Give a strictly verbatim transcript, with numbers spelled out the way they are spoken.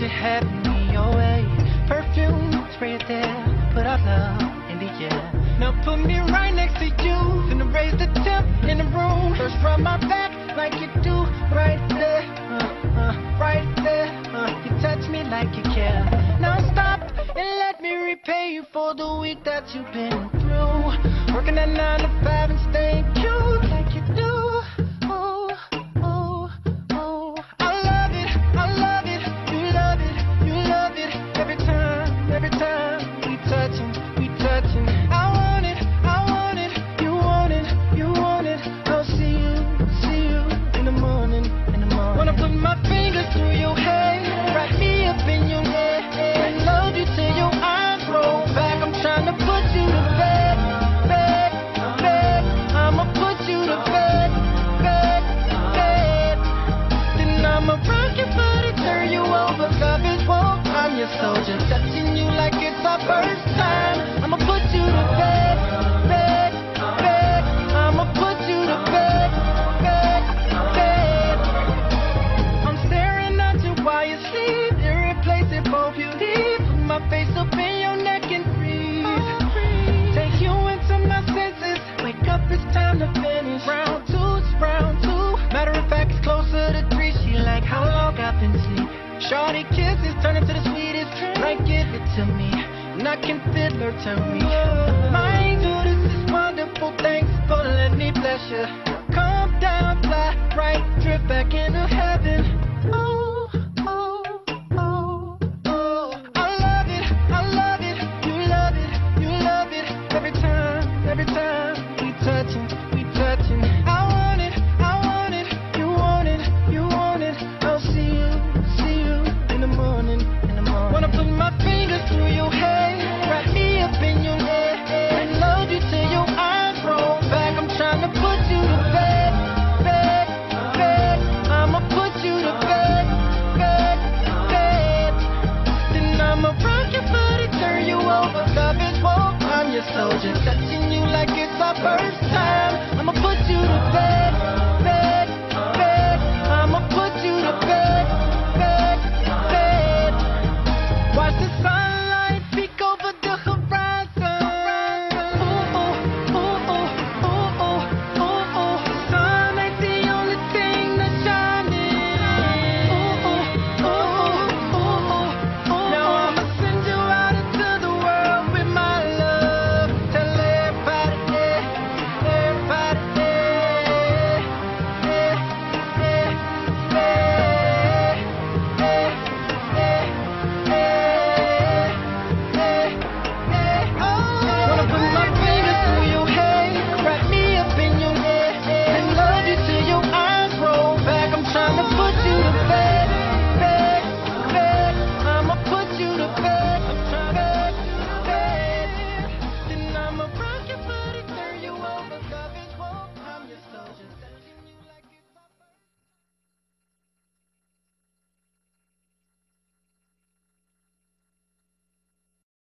you have me your way. Perfume, spray it there, put our love in the air. Now put me right next to you, finna raise the temp in the room. First rub my back like you do, right there, uh, uh, right there. Uh, you touch me like you care. Now stop and let me repay you for the week that you've been through. Working at nine to five and staying cute like you do. Oh, oh, oh. I love it, I love it, you love it, you love it. Every time, every time we touchin', we touchin'. I want it, I want it, you want it, you want it. I'll see you, see you in the morning, in the morning. Wanna put my fingers through your hair, wrap me up in your hair, and love you till your eyes roll back. I'm trying to put you to bed, bed, bed. I'ma put you to bed, bed, bed. Then I'ma rock your body, turn you over, love is war. I'm your soldier, touching you like it's our first time. I'ma put you to bed, bed, bed. I'ma put you to bed, bed, bed. I'm staring at you while you sleep, irreplaceable beauty. Put my face up in your neck and breathe. Take you into my senses, wake up, it's time to finish. Round two, it's round two. Matter of fact, it's closer to three. She like how long I've been asleep. Shorty kisses turn into the sweetest. Right, give it to me. Knocking fiddler to me. My angel, this is wonderful. Thanks for letting me bless you. Come down, fly right, drift back into heaven. Oh, oh, oh, oh. I love it, I love it, you love it, you love it. Every time, every time we touchin', we touchin'. I want it, I want it, you want it, you want it. I'll see you, see you in the morning, in the morning. Wanna put my fingers through your hair, wrap me up in your hair, and love you till your eyes roll back. I'm trying to put you to bed, bed, bed. I'ma put you to bed, bed, bed. Then I'ma rock your body, turn you over, love is war. I'm your soldier, touching you like it's our first